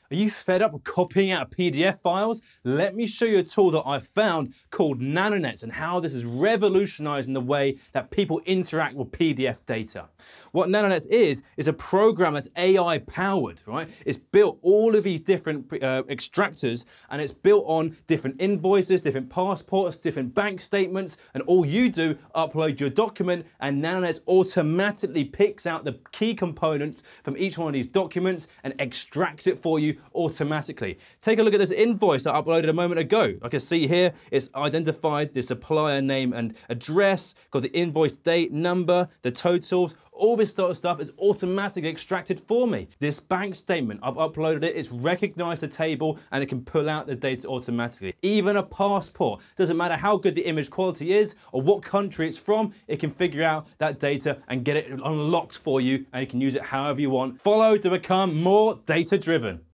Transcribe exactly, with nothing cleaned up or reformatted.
Are you fed up with copying out P D F files? Let me show you a tool that I've found called Nanonets and how this is revolutionizing the way that people interact with P D F data. What Nanonets is, is a program that's A I powered, right? It's built all of these different uh, extractors, and it's built on different invoices, different passports, different bank statements, and all you do, upload your document, and Nanonets automatically picks out the key components from each one of these documents and extracts it for you automatically. Take a look at this invoice I uploaded a moment ago. I can see here it's identified the supplier name and address, got the invoice date, number, the totals, all this sort of stuff is automatically extracted for me. This bank statement, I've uploaded it, it's recognized the table and it can pull out the data automatically. Even a passport, doesn't matter how good the image quality is or what country it's from, it can figure out that data and get it unlocked for you, and you can use it however you want. Follow to become more data driven.